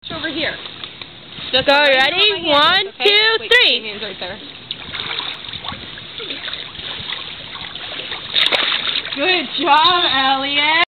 Over here. Just go, ready? 1, 2, 3. My hand's right there. Good job, Elliott.